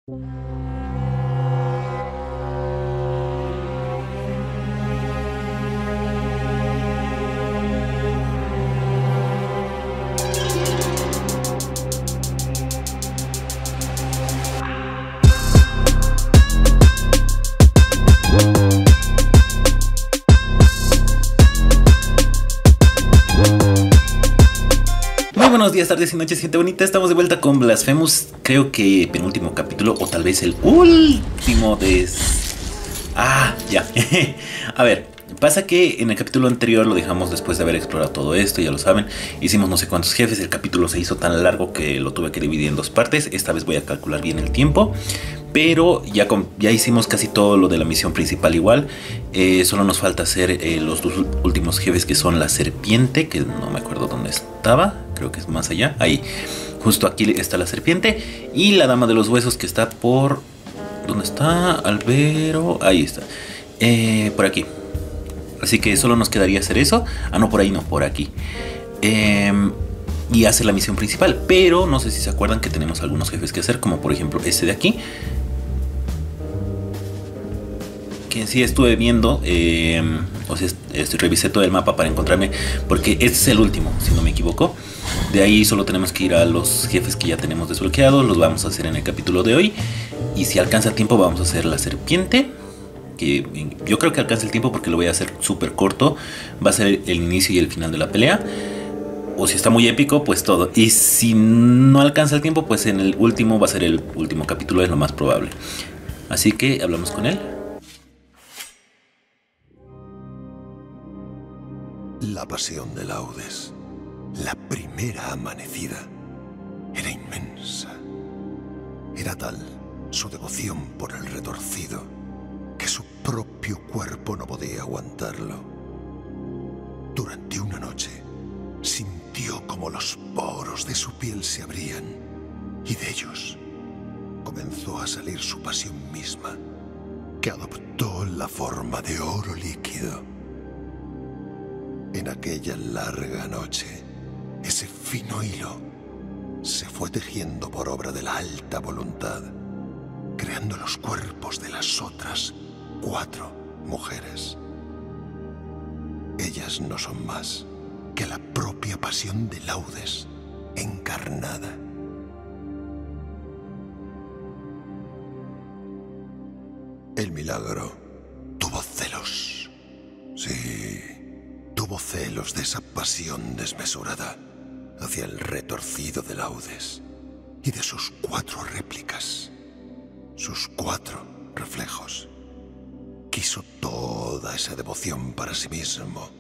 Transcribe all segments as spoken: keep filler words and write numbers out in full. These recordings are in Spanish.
Buenos días, tardes y noches, gente bonita. Estamos de vuelta con Blasphemous. Creo que penúltimo capítulo, o tal vez el último de... Ah, ya. A ver, pasa que en el capítulo anterior lo dejamos después de haber explorado todo esto, ya lo saben. Hicimos no sé cuántos jefes, el capítulo se hizo tan largo que lo tuve que dividir en dos partes. Esta vez voy a calcular bien el tiempo. Pero ya, con, ya hicimos casi todo lo de la misión principal igual. eh, Solo nos falta hacer eh, los dos últimos jefes, que son la serpiente, que no me acuerdo dónde estaba. Creo que es más allá, ahí. Justo aquí está la serpiente. Y la dama de los huesos, que está por... ¿Dónde está? Albero. Ahí está, eh, por aquí. Así que solo nos quedaría hacer eso. Ah, no, por ahí no, por aquí. eh, Y hacer la misión principal. Pero no sé si se acuerdan que tenemos algunos jefes que hacer, como por ejemplo este de aquí, que sí estuve viendo, eh, o sea, este, revisé todo el mapa para encontrarme, porque este es el último, si no me equivoco. De ahí solo tenemos que ir a los jefes que ya tenemos desbloqueados. Los vamos a hacer en el capítulo de hoy. Y si alcanza el tiempo vamos a hacer la serpiente, que yo creo que alcanza el tiempo porque lo voy a hacer súper corto. Va a ser el inicio y el final de la pelea. O si está muy épico, pues todo. Y si no alcanza el tiempo, pues en el último va a ser el último capítulo, es lo más probable. Así que hablamos con él. La pasión de Laudes, la primera amanecida, era inmensa. Era tal su devoción por el retorcido que su propio cuerpo no podía aguantarlo. Durante una noche sintió como los poros de su piel se abrían, y de ellos comenzó a salir su pasión misma, que adoptó la forma de oro líquido. En aquella larga noche, ese fino hilo se fue tejiendo por obra de la alta voluntad, creando los cuerpos de las otras cuatro mujeres. Ellas no son más que la propia pasión de Laudes encarnada. El milagro tuvo celos. Sí, tuvo celos de esa pasión desmesurada hacia el retorcido de Laudes y de sus cuatro réplicas, sus cuatro reflejos. Quiso toda esa devoción para sí mismo.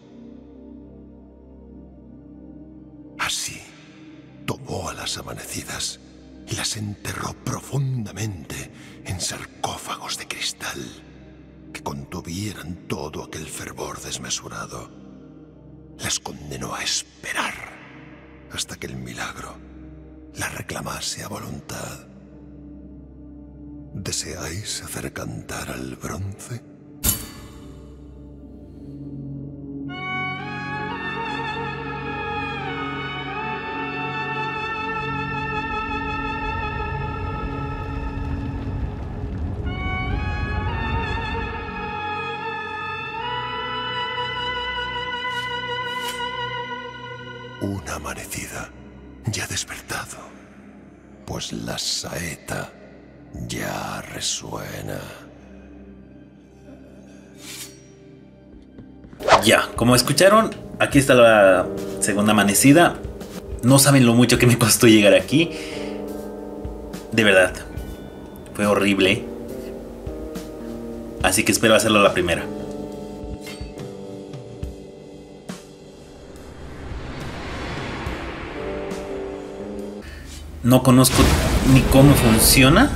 Así, tomó a las amanecidas y las enterró profundamente en sarcófagos de cristal que contuvieran todo aquel fervor desmesurado. Las condenó a esperar hasta que el milagro la reclamase a voluntad. ¿Deseáis hacer cantar al bronce? Una amanecida ya despertado, pues la saeta ya resuena. Ya, como escucharon, aquí está la segunda amanecida. No saben lo mucho que me costó llegar aquí. De verdad, fue horrible. Así que espero hacerlo la primera. No conozco ni cómo funciona.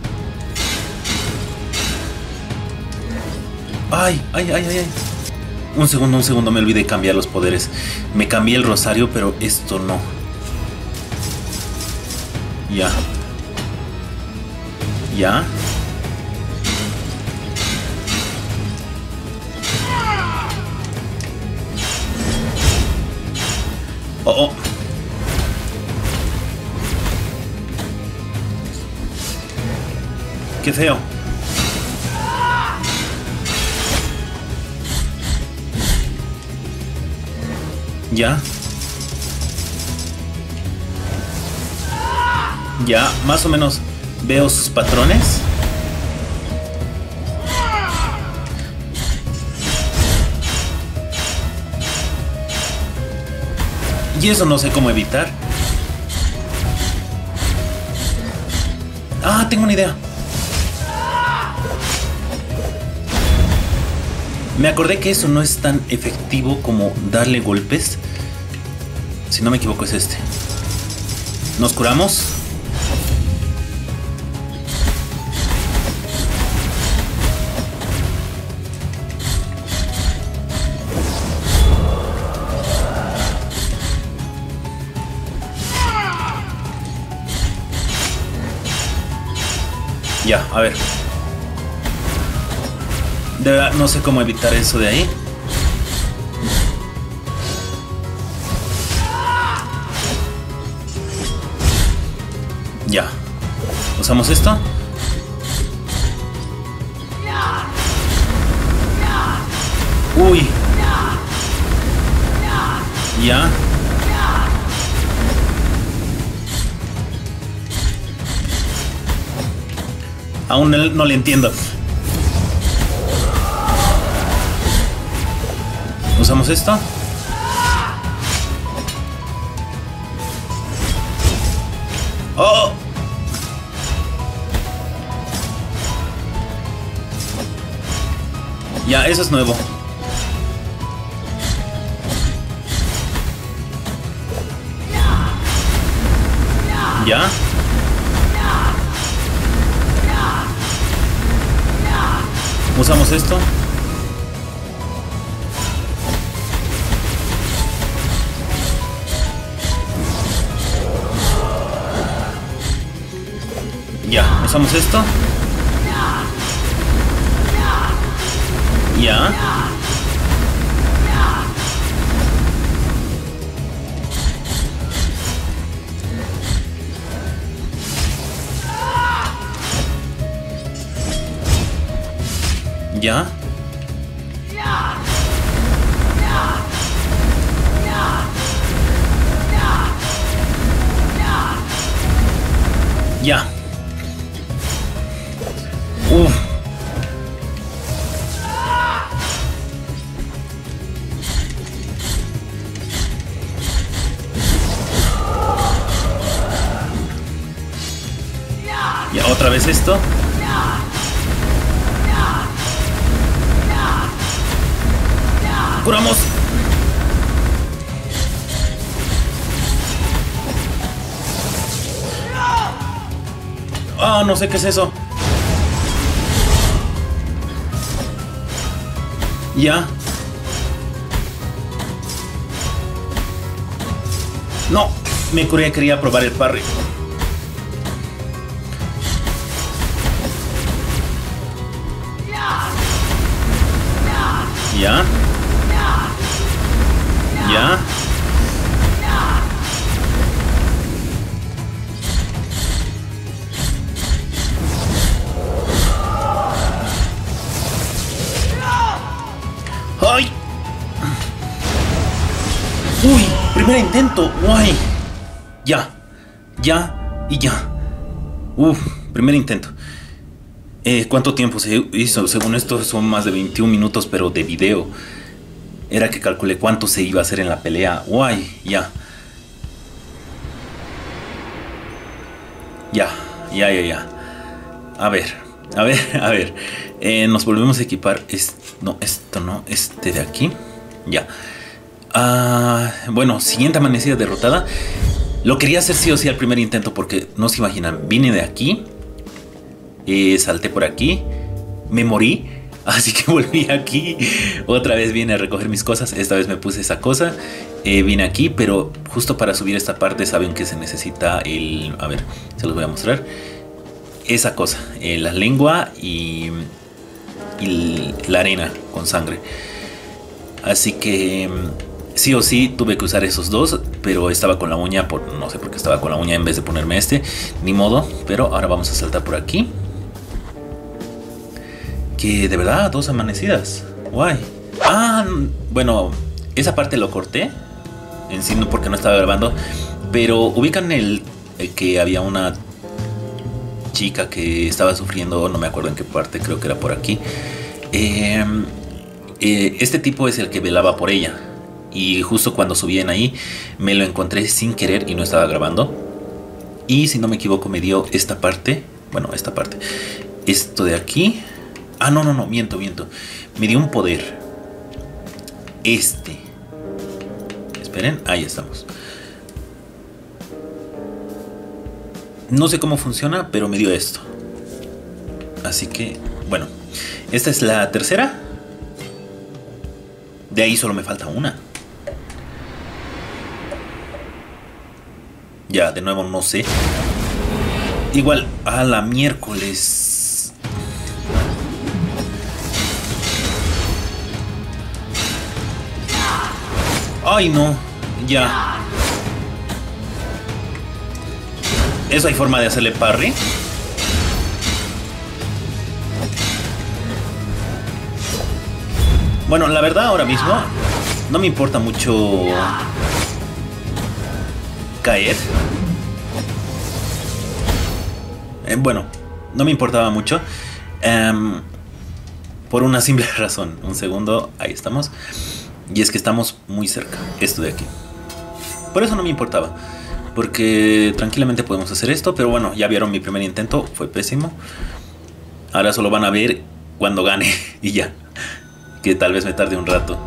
Ay, ay, ay, ay, ay. Un segundo, un segundo, me olvidé cambiar los poderes. Me cambié el rosario, pero esto no. Ya. Ya. Oh, oh. qué feo. Ya. Ya, más o menos veo sus patrones. Y eso no sé cómo evitar. Ah, tengo una idea. Me acordé que eso no es tan efectivo como darle golpes. Si no me equivoco es este. Nos curamos. Ya, a ver. De verdad, no sé cómo evitar eso de ahí. Ya. Usamos esto. Uy. Ya. Aún no le entiendo. Usamos esto. Oh. Ya, eso es nuevo. Ya. Usamos esto. Ya, usamos esto. Ya. Ya. Ya. Uf. Ya, otra vez esto. Curamos. Ah, no sé qué es eso. Ya. No, me curé, quería probar el parry. Ya. Ya. ¡Ay! ¡Uy! Primer intento. ¡Guay! Ya. Ya. Y ya. Uf, primer intento. Eh, ¿Cuánto tiempo se hizo? Según esto son más de veintiún minutos, pero de video. Era que calculé cuánto se iba a hacer en la pelea. ¡Guay! Ya. Ya. Ya, ya, ya. A ver. A ver, a ver. Eh, nos volvemos a equipar. Es, no, esto no. Este de aquí. Ya. Ah, bueno, siguiente amanecida derrotada. Lo quería hacer sí o sí al primer intento porque no se imaginan. Vine de aquí. Eh, salté por aquí. Me morí. Así que volví aquí. Otra vez vine a recoger mis cosas. Esta vez me puse esa cosa. Eh, vine aquí, pero justo para subir esta parte saben que se necesita el... A ver, se los voy a mostrar. Esa cosa. Eh, la lengua y, y la arena con sangre. Así que... Sí o sí tuve que usar esos dos. Pero estaba con la uña. Por, no sé por qué estaba con la uña en vez de ponerme este. Ni modo. Pero ahora vamos a saltar por aquí. Que de verdad, dos amanecidas. Guay. Ah, bueno, esa parte lo corté. En sí, no, porque no estaba grabando. Pero ubican el, el que había una chica que estaba sufriendo, no me acuerdo en qué parte, creo que era por aquí. Eh, eh, este tipo es el que velaba por ella. Y justo cuando subían ahí, me lo encontré sin querer y no estaba grabando. Y si no me equivoco, me dio esta parte. Bueno, esta parte. Esto de aquí. Ah, no, no, no, miento, miento. Me dio un poder. Este. Esperen, ahí estamos. No sé cómo funciona, pero me dio esto. Así que, bueno. Esta es la tercera. De ahí solo me falta una. Ya, de nuevo no sé. Igual, a la miércoles. Ay, no. Ya. ¿Eso hay forma de hacerle parry? Bueno, la verdad ahora mismo no me importa mucho caer. Eh, bueno, no me importaba mucho. Um, por una simple razón. Un segundo, ahí estamos. Y es que estamos muy cerca. Esto de aquí. Por eso no me importaba. Porque tranquilamente podemos hacer esto. Pero bueno, ya vieron mi primer intento. Fue pésimo. Ahora solo van a ver cuando gane. Y ya. Que tal vez me tarde un rato.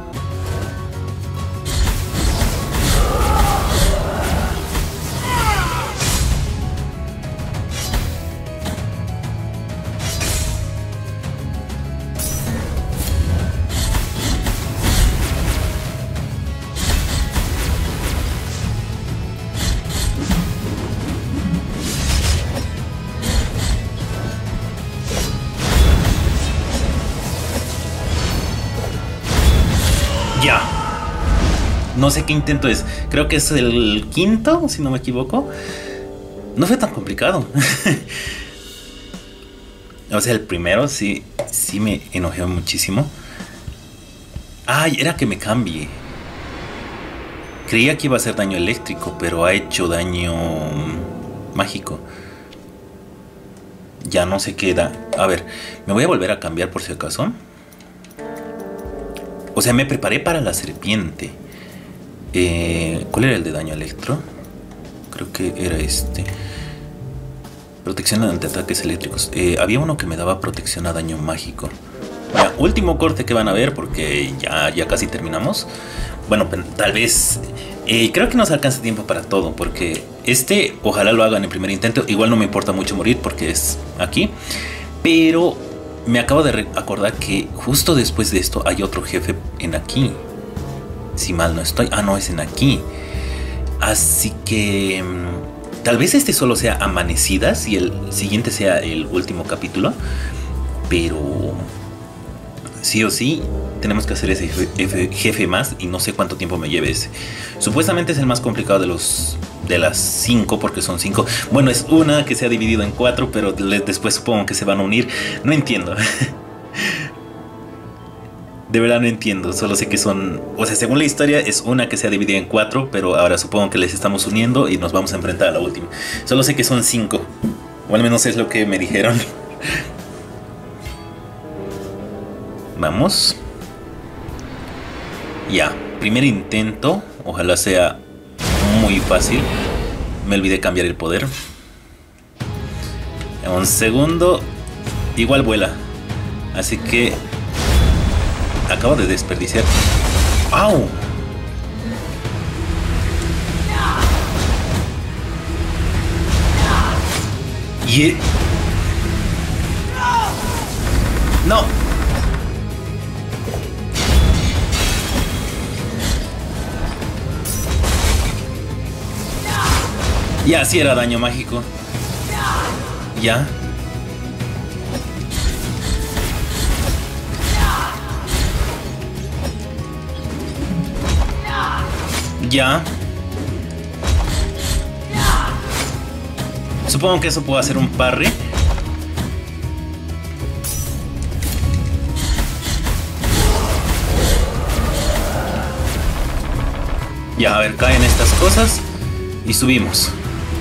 Ya. No sé qué intento es. Creo que es el quinto, si no me equivoco. No fue tan complicado. O sea, el primero sí, sí me enojé muchísimo. Ay, era que me cambie. Creía que iba a hacer daño eléctrico, pero ha hecho daño mágico. Ya no sé qué da. A ver, me voy a volver a cambiar por si acaso. O sea, me preparé para la serpiente. Eh, ¿Cuál era el de daño electro? Creo que era este. Protección ante ataques eléctricos. Eh, había uno que me daba protección a daño mágico. Ya, último corte que van a ver porque ya, ya casi terminamos. Bueno, tal vez... Eh, creo que nos alcanza tiempo para todo porque este ojalá lo hagan en el primer intento. Igual no me importa mucho morir porque es aquí. Pero... me acabo de acordar que justo después de esto hay otro jefe en aquí. Si mal no estoy. Ah, no, es en aquí. Así que... tal vez este solo sea amanecidas y el siguiente sea el último capítulo. Pero... sí o sí, tenemos que hacer ese jefe, jefe más y no sé cuánto tiempo me lleve ese. Supuestamente es el más complicado de los... de las cinco, porque son cinco. Bueno, es una que se ha dividido en cuatro, pero después supongo que se van a unir. No entiendo. De verdad no entiendo. Solo sé que son... o sea, según la historia es una que se ha dividido en cuatro, pero ahora supongo que les estamos uniendo y nos vamos a enfrentar a la última. Solo sé que son cinco. O al menos es lo que me dijeron. Vamos. Ya, primer intento. Ojalá sea muy fácil. Me olvidé cambiar el poder. Un segundo. Igual vuela. Así que acabo de desperdiciar. ¡Au! Y... no. Ya, sí era daño mágico. Ya. Ya. Supongo que eso puedo hacer un parry. Ya, a ver, caen estas cosas y subimos.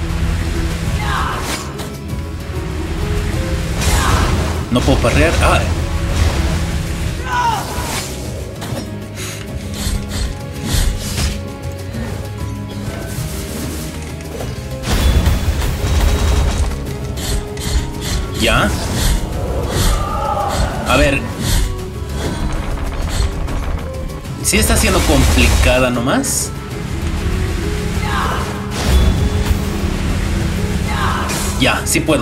No puedo parrear. Ah. Ya. A ver. Sí está siendo complicada nomás. Ya, sí puedo.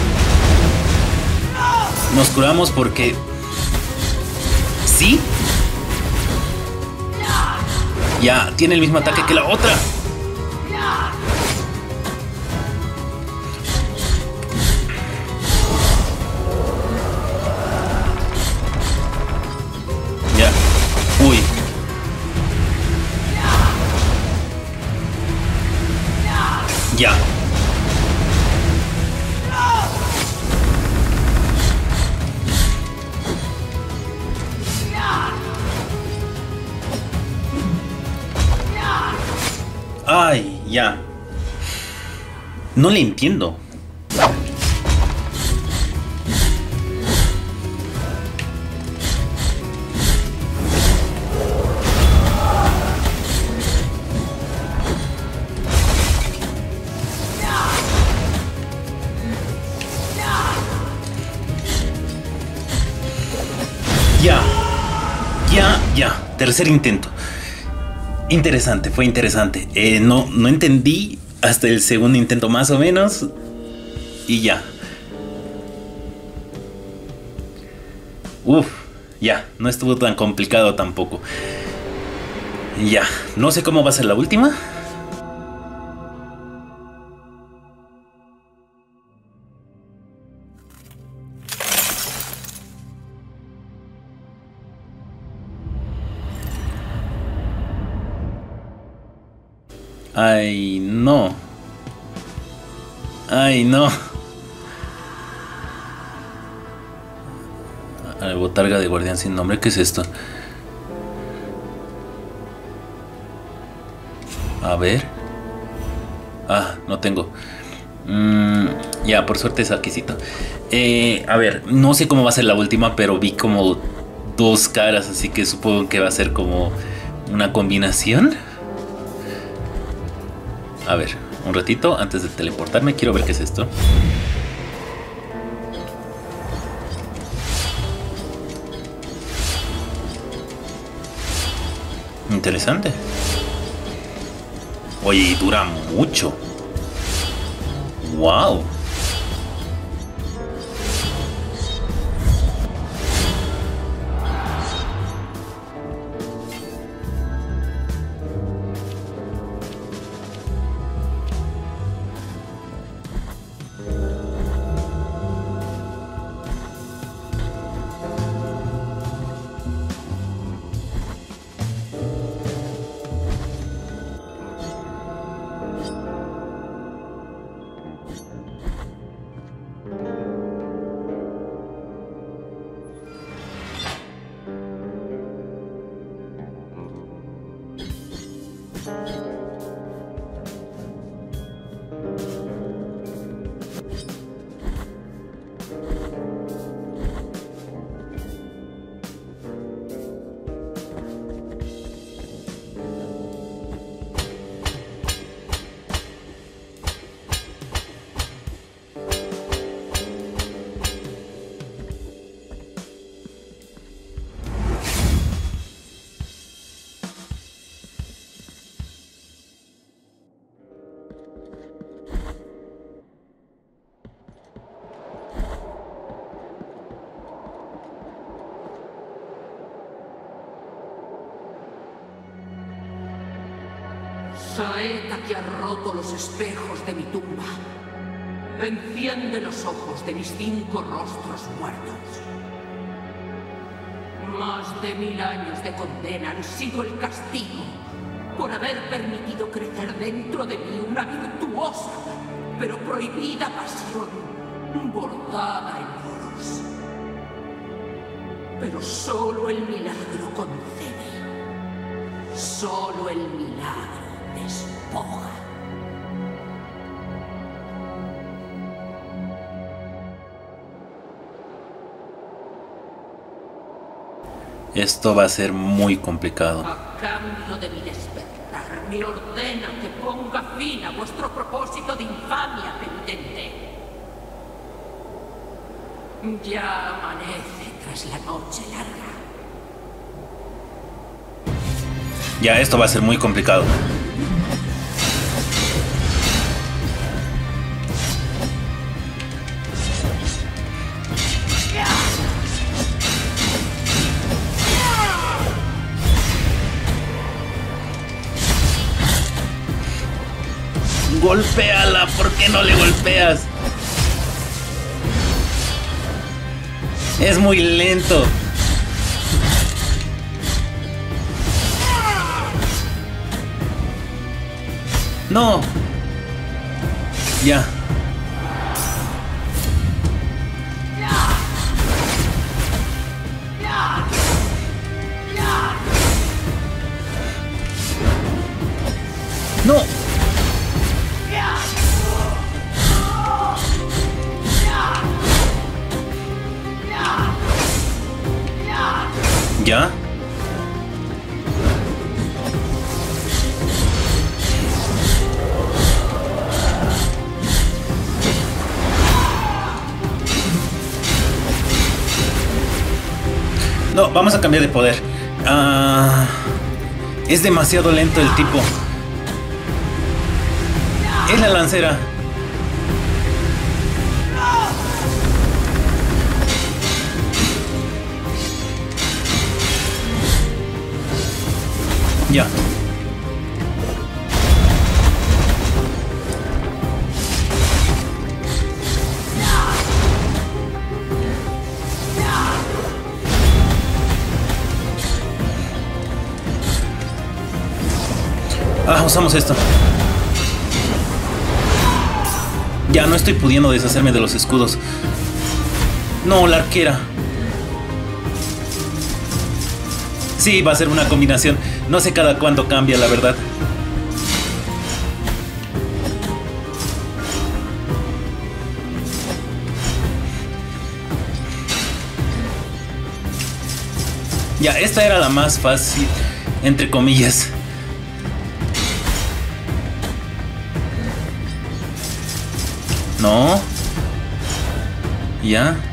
Nos curamos porque... ¿Sí? Ya, tiene el mismo ataque que la otra. Ya. Uy. Ya. Ay, ya. No le entiendo. Ya. Ya, ya. Tercer intento. Interesante, fue interesante. Eh, no, no entendí hasta el segundo intento más o menos. Y ya. Uf, ya. No estuvo tan complicado tampoco. Ya. No sé cómo va a ser la última. Ay, no. Ay, no. A ver, botarga de guardián sin nombre. ¿Qué es esto? A ver. Ah, no tengo. Mm, ya, por suerte es adquisito. Eh, a ver, no sé cómo va a ser la última, pero vi como dos caras, así que supongo que va a ser como una combinación. A ver, un ratito antes de teleportarme, quiero ver qué es esto. Interesante. Oye, y dura mucho. Wow. Saeta que ha roto los espejos de mi tumba. Enciende los ojos de mis cinco rostros muertos. Más de mil años de condena han sido el castigo por haber permitido crecer dentro de mí una virtuosa, pero prohibida pasión, bordada en oros. Pero solo el milagro concede. Solo el milagro despoja. Esto va a ser muy complicado. A cambio de mi despertar, me ordena que ponga fin a vuestro propósito de infamia penitente. Ya amanece tras la noche larga. Ya, esto va a ser muy complicado. Golpéala, ¿por qué no le golpeas? Es muy lento. No. Ya. No. ¿Ya? No, vamos a cambiar de poder. Ah, es demasiado lento el tipo. Es la lancera. Ya. Ah, usamos esto. Ya no estoy pudiendo deshacerme de los escudos. No, la arquera. Sí, va a ser una combinación. No sé cada cuánto cambia, la verdad. Ya, esta era la más fácil, entre comillas. No. Ya.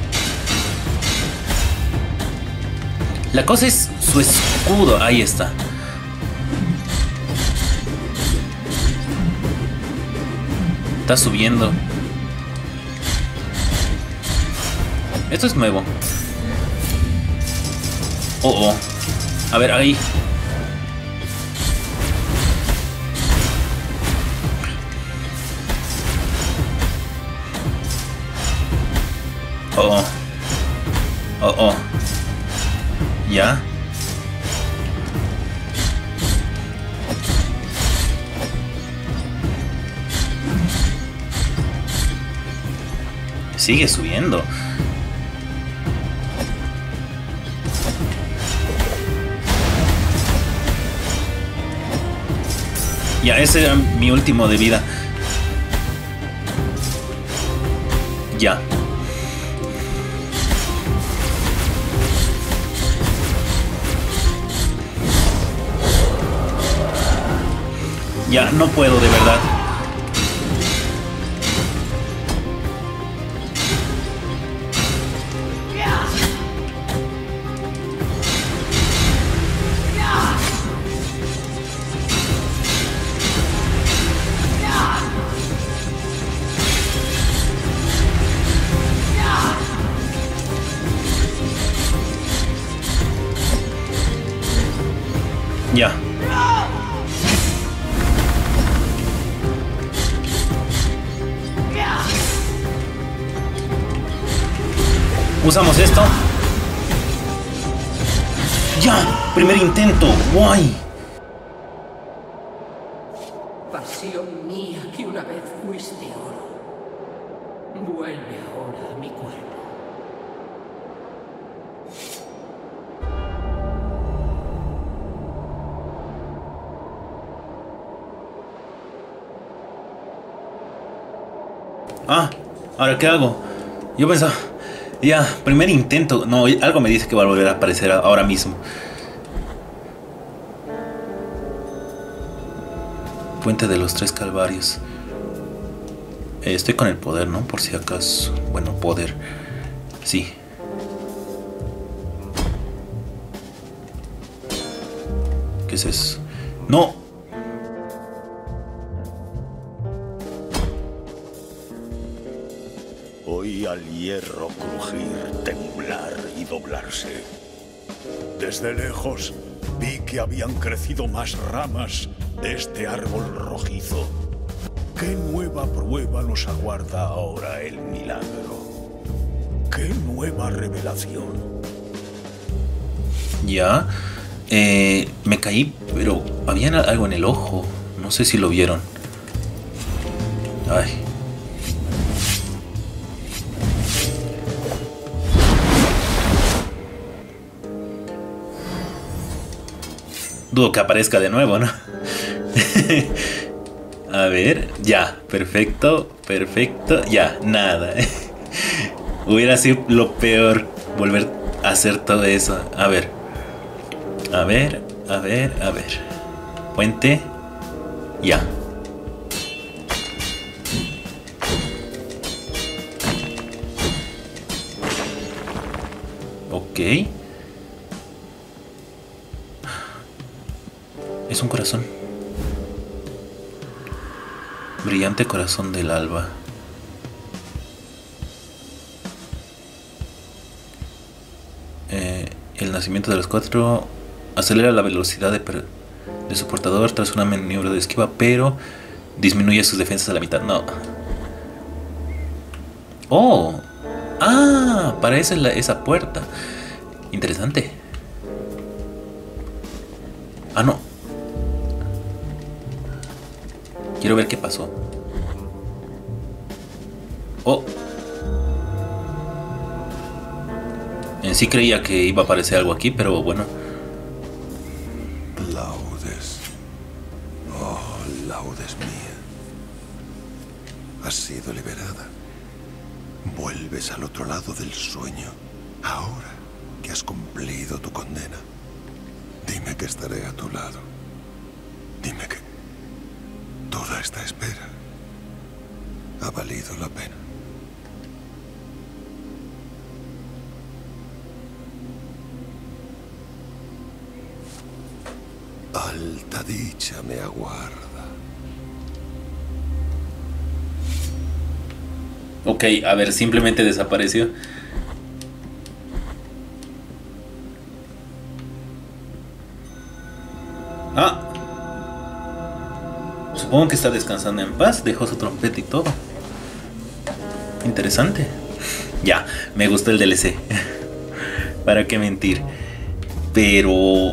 La cosa es su escudo. Ahí está. Está subiendo. Esto es nuevo. Oh, oh. A ver, ahí. Oh, oh. Oh, oh. Ya. Sigue subiendo. Ya, ese era mi último de vida. Ya. Ya, no puedo, de verdad. Ya. Usamos esto. Ya, primer intento. Guay. Pasión mía que una vez fuiste oro, vuelve ahora a mi cuerpo. Ah, ¿ahora qué hago? Yo pensaba... Ya, primer intento. No, algo me dice que va a volver a aparecer ahora mismo. Puente de los Tres Calvarios. Eh, estoy con el poder, ¿no? Por si acaso. Bueno, poder. Sí. ¿Qué es eso? ¡No! Oí al hierro crujir, temblar y doblarse. Desde lejos vi que habían crecido más ramas de este árbol rojizo. ¿Qué nueva prueba nos aguarda ahora el milagro? ¿Qué nueva revelación? Ya. Eh, me caí, pero había algo en el ojo. No sé si lo vieron. Ay. Dudo que aparezca de nuevo, ¿no? A ver, ya, perfecto, perfecto, ya, nada. Hubiera sido lo peor volver a hacer todo eso. A ver, a ver, a ver, a ver. Puente, ya. Ok. Es un corazón. Brillante corazón del alba. Eh, el nacimiento de los cuatro acelera la velocidad de, de su portador tras una maniobra de esquiva, pero disminuye sus defensas a la mitad. No. Oh. Ah, para eso es la, esa puerta. Interesante. Ah, no. Quiero ver qué pasó. Oh. En sí creía que iba a aparecer algo aquí, pero bueno. Laudes. Oh, Laudes mía. Has sido liberada. Vuelves al otro lado del sueño. Ahora que has cumplido tu condena. Dime que estaré a tu lado. Dime que toda esta espera ha valido la pena. Alta dicha me aguarda. Ok, a ver, simplemente desapareció. Ah. Supongo que está descansando en paz. Dejó su trompeta y todo. Interesante. Ya, me gustó el D L C. ¿Para qué mentir? Pero...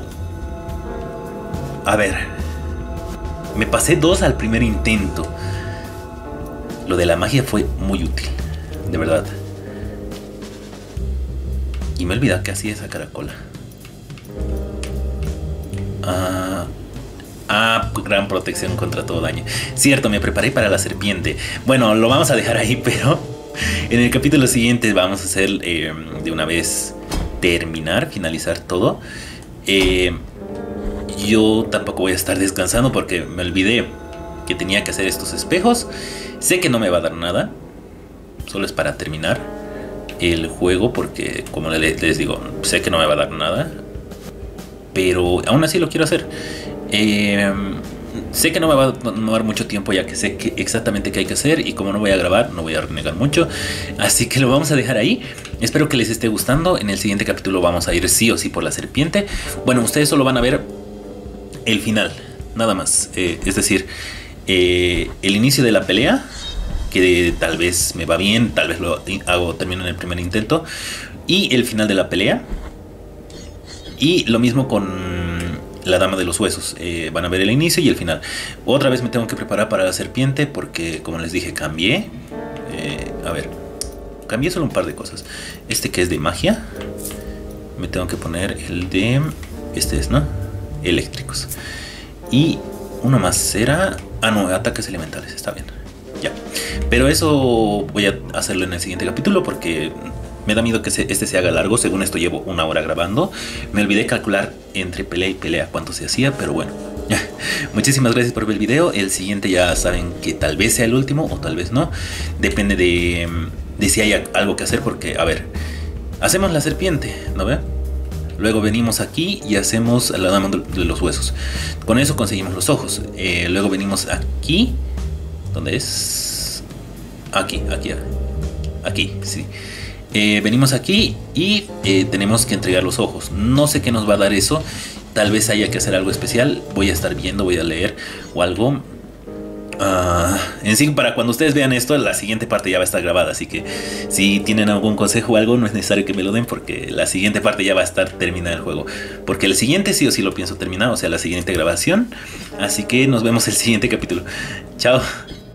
A ver. Me pasé dos al primer intento. Lo de la magia fue muy útil. De verdad. Y me he olvidado que hacía esa caracola. Ah... Ah, gran protección contra todo daño. Cierto, me preparé para la serpiente. Bueno, lo vamos a dejar ahí, pero en el capítulo siguiente vamos a hacer eh, de una vez terminar, finalizar todo. Eh, yo tampoco voy a estar descansando porque me olvidé que tenía que hacer estos espejos. Sé que no me va a dar nada. Solo es para terminar el juego porque, como les, les digo, sé que no me va a dar nada. Pero aún así lo quiero hacer. Eh, sé que no me va a tomar mucho tiempo ya que sé que exactamente qué hay que hacer y como no voy a grabar no voy a renegar mucho, así que lo vamos a dejar ahí. Espero que les esté gustando. En el siguiente capítulo vamos a ir sí o sí por la serpiente. Bueno, ustedes solo van a ver el final, nada más, eh, es decir, eh, el inicio de la pelea, que tal vez me va bien, tal vez lo hago, termino en el primer intento, y el final de la pelea. Y lo mismo con la Dama de los Huesos. Eh, van a ver el inicio y el final. Otra vez me tengo que preparar para la serpiente porque, como les dije, cambié. Eh, a ver, cambié solo un par de cosas. Este que es de magia. Me tengo que poner el de... Este es, ¿no? Eléctricos. Y uno más será... Ah, no, ataques elementales. Está bien. Ya. Pero eso voy a hacerlo en el siguiente capítulo porque me da miedo que este se haga largo. Según esto llevo una hora grabando. Me olvidé calcular entre pelea y pelea cuánto se hacía, pero bueno. Muchísimas gracias por ver el video. El siguiente ya saben que tal vez sea el último o tal vez no. Depende de, de si hay algo que hacer porque, a ver, hacemos la serpiente, ¿no ve? Luego venimos aquí y hacemos la dama de los huesos. Con eso conseguimos los ojos. Eh, luego venimos aquí. ¿Dónde es? Aquí, aquí, aquí, sí. Eh, venimos aquí y eh, tenemos que entregar los ojos. No sé qué nos va a dar eso. Tal vez haya que hacer algo especial. Voy a estar viendo, voy a leer o algo. Uh, en sí, para cuando ustedes vean esto, la siguiente parte ya va a estar grabada. Así que si tienen algún consejo o algo, no es necesario que me lo den, porque la siguiente parte ya va a estar terminada el juego. Porque el siguiente sí o sí lo pienso terminar, o sea, la siguiente grabación. Así que nos vemos el siguiente capítulo. Chao.